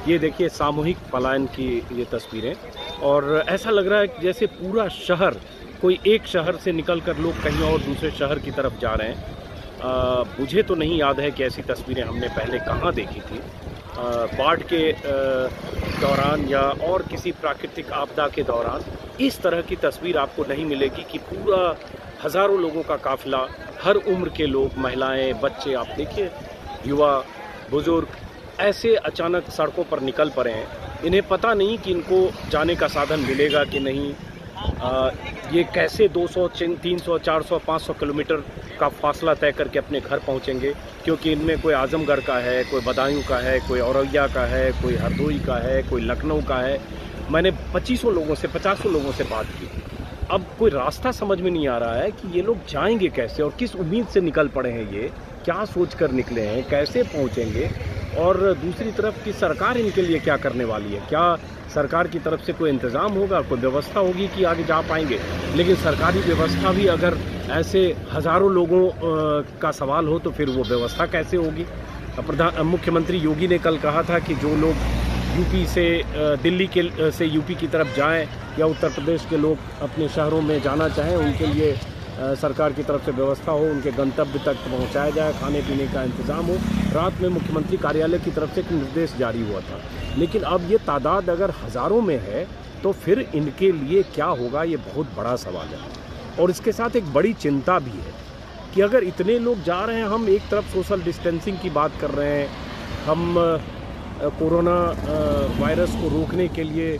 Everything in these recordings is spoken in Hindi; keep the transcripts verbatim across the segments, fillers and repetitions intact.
ये देखिए सामूहिक पलायन की ये तस्वीरें, और ऐसा लग रहा है जैसे पूरा शहर, कोई एक शहर से निकलकर लोग कहीं और दूसरे शहर की तरफ जा रहे हैं। आ, मुझे तो नहीं याद है कि ऐसी तस्वीरें हमने पहले कहाँ देखी थी। बाढ़ के दौरान या और किसी प्राकृतिक आपदा के दौरान इस तरह की तस्वीर आपको नहीं मिलेगी कि पूरा हज़ारों लोगों का काफिला, हर उम्र के लोग, महिलाएं, बच्चे, आप देखिए युवा, बुजुर्ग ऐसे अचानक सड़कों पर निकल पड़े हैं। इन्हें पता नहीं कि इनको जाने का साधन मिलेगा कि नहीं। आ, ये कैसे दो सौ, तीन सौ, चार सौ, पाँच सौ किलोमीटर का फासला तय करके अपने घर पहुंचेंगे, क्योंकि इनमें कोई आजमगढ़ का है, कोई बदायूं का है, कोई औरैया का है, कोई हरदोई का है, कोई लखनऊ का है। मैंने पच्चीसों लोगों से, पचासों लोगों से बात की। अब कोई रास्ता समझ में नहीं आ रहा है कि ये लोग जाएंगे कैसे और किस उम्मीद से निकल पड़े हैं, ये क्या सोचकर निकले हैं, कैसे पहुंचेंगे, और दूसरी तरफ की सरकार इनके लिए क्या करने वाली है। क्या सरकार की तरफ से कोई इंतज़ाम होगा, कोई व्यवस्था होगी कि आगे जा पाएंगे। लेकिन सरकारी व्यवस्था भी अगर ऐसे हज़ारों लोगों का सवाल हो तो फिर वो व्यवस्था कैसे होगी। प्रधान मुख्यमंत्री योगी ने कल कहा था कि जो लोग यूपी से, दिल्ली के से यूपी की तरफ जाएं या उत्तर प्रदेश के लोग अपने शहरों में जाना चाहें, उनके लिए सरकार की तरफ से व्यवस्था हो, उनके गंतव्य तक पहुंचाया जाए, खाने पीने का इंतज़ाम हो। रात में मुख्यमंत्री कार्यालय की तरफ से एक निर्देश जारी हुआ था। लेकिन अब ये तादाद अगर हज़ारों में है तो फिर इनके लिए क्या होगा, ये बहुत बड़ा सवाल है। और इसके साथ एक बड़ी चिंता भी है कि अगर इतने लोग जा रहे हैं, हम एक तरफ सोशल डिस्टेंसिंग की बात कर रहे हैं, हम कोरोना वायरस को रोकने के लिए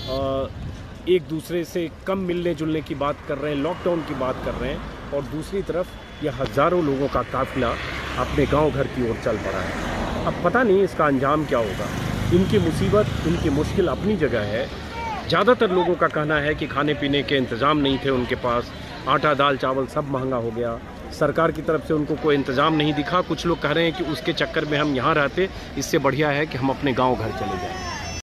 एक दूसरे से कम मिलने जुलने की बात कर रहे हैं, लॉकडाउन की बात कर रहे हैं, और दूसरी तरफ यह हज़ारों लोगों का काफिला अपने गांव घर की ओर चल पड़ा है। अब पता नहीं इसका अंजाम क्या होगा। इनकी मुसीबत, इनकी मुश्किल अपनी जगह है। ज़्यादातर लोगों का कहना है कि खाने पीने के इंतज़ाम नहीं थे उनके पास, आटा दाल चावल सब महंगा हो गया, सरकार की तरफ से उनको कोई इंतज़ाम नहीं दिखा। कुछ लोग कह रहे हैं कि उसके चक्कर में हम यहाँ रहते, इससे बढ़िया है कि हम अपने गाँव घर चले जाएँ।